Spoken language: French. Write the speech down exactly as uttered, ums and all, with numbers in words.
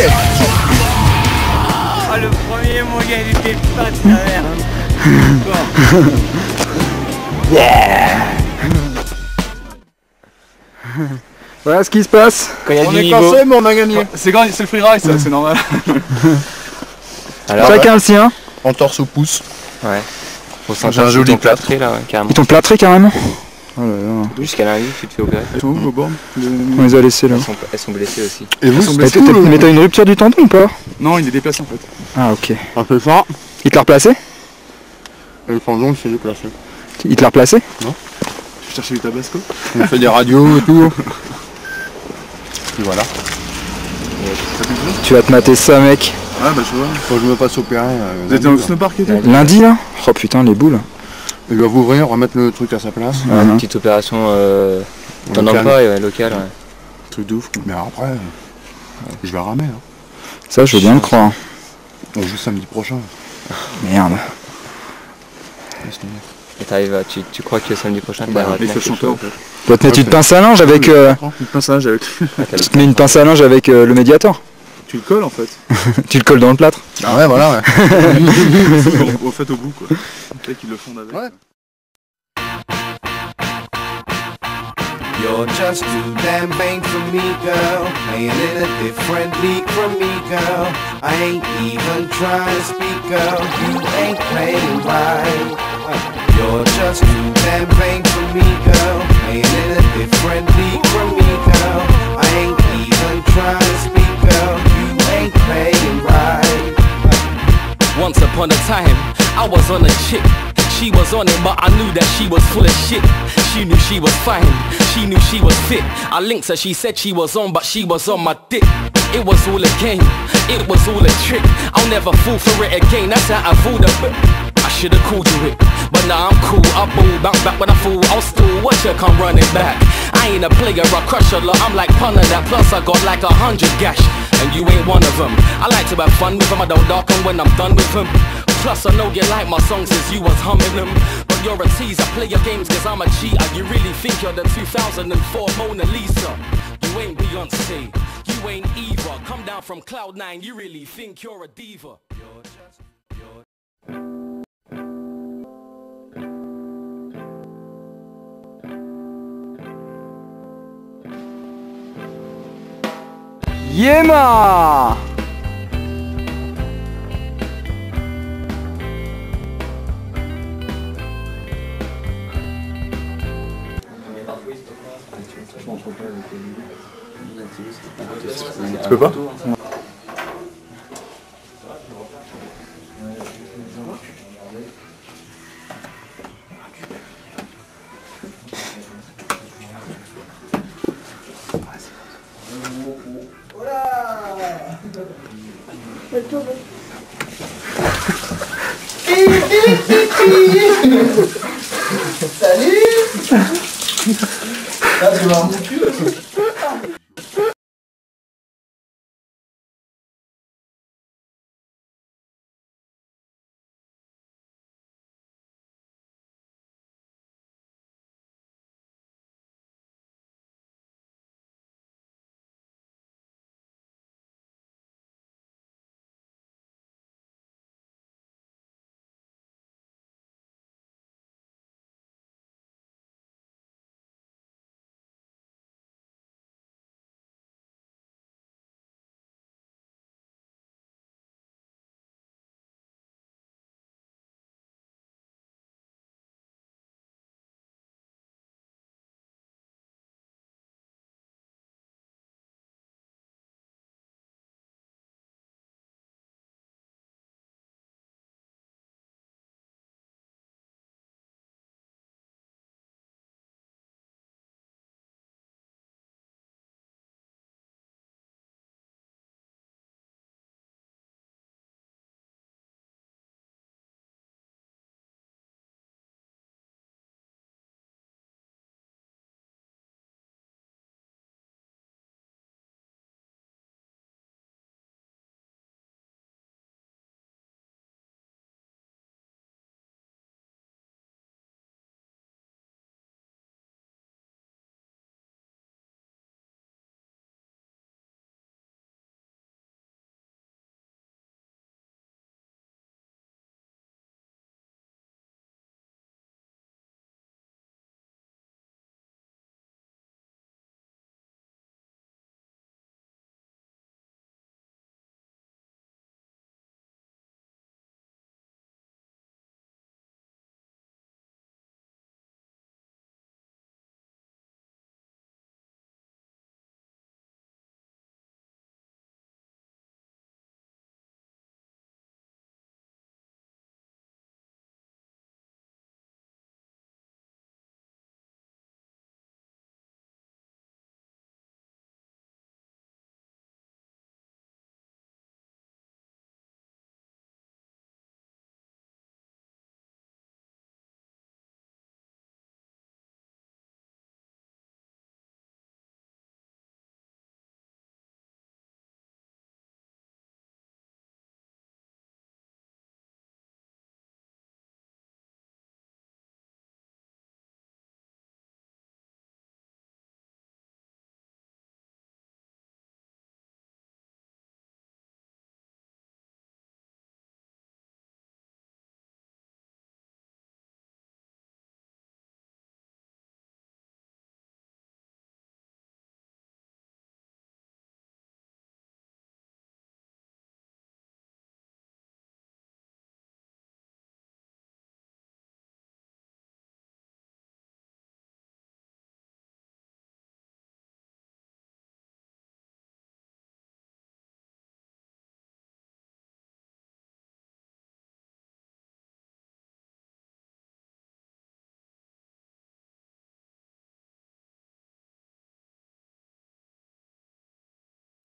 Ah, le premier, mon gars, il était pas de la merde. Yeah. Voilà ce qui se passe. Quand il y a on du est niveau. cassé, mais on a gagné. C'est le freeride, ça, c'est normal. Alors, chacun le sien. En torse au pouce. Ouais. J'ai un joli plâtré là, ouais, carrément. Ils t'ont plâtré carrément. Oh là là. Jusqu'à lundi, tu te fais opérer. Elles sont où vos bornes? On les a laissés là. Elles sont, elles sont blessées aussi. Et vous, sont Mais blessées. t'as mais t'as une rupture du tendon ou pas? Non, il est déplacé en fait. Ah ok. un peu fort. Il te l'a replacé? Et le tendon, c'est déplacé. Il te l'a replacé? Je cherchais du tabasco. On fait des radios et tout. Et voilà. Tu vas te mater ça mec. Ouais, bah je vois. Quand je me passe opérer. Euh, Vous êtes dans le snowpark et tout? Lundi là? Oh putain les boules. Il doit ouvrir, remettre le truc à sa place. Ouais, Uh-huh. une petite opération euh, dans Local. l'emploi, ouais, locale. Ouais. Truc de ouf. Mais après, euh, je vais ramer. Hein. Ça je veux bien le croire. On joue samedi prochain. Merde. Et t'arrives à, tu, tu crois que samedi prochain Bah, t'arrives à il faut tenir chanter quelque en chose? fait. Tu dois te mettre une pince à linge avec... Euh... Une pince à linge avec. Tu te mets une pince à linge avec euh, le médiator. Tu le colles en fait. Tu le colles dans le plâtre. Ah ouais, voilà, ouais. Au fait, au bout quoi. Peut-être qu'ils le font avec. Ouais. You're just too damn vain for me, girl. Playing in a different league from me, girl. I ain't even trying to speak, girl. You ain't playing right. You're just too damn vain for me, girl. Playing in a different league from me, girl. I ain't even trying to speak, girl. You ain't playing right. Once upon a time, I was on a chick. She was on it, but I knew that she was full of shit. She knew she was fine, she knew she was fit. I linked her, she said she was on, but she was on my dick. It was all a game, it was all a trick. I'll never fall for it again, that's how I fooled her. I should've called you it, but now I'm cool. I ball, bounce back when I fall, I'll still watch her come running back. I ain't a player, I crush a lot, I'm like pun of that. Plus I got like a hundred gash, and you ain't one of them. I like to have fun with them, I don't darken when I'm done with them. Plus I know you like my songs since you was humming them. But you're a teaser, play your games cause I'm a cheater. You really think you're the two thousand four Mona Lisa. You ain't Beyonce, you ain't Eva. Come down from cloud nine, you really think you're a diva. You're just, you're... Yéma. Tu peux pas? Salut. Là, tu vas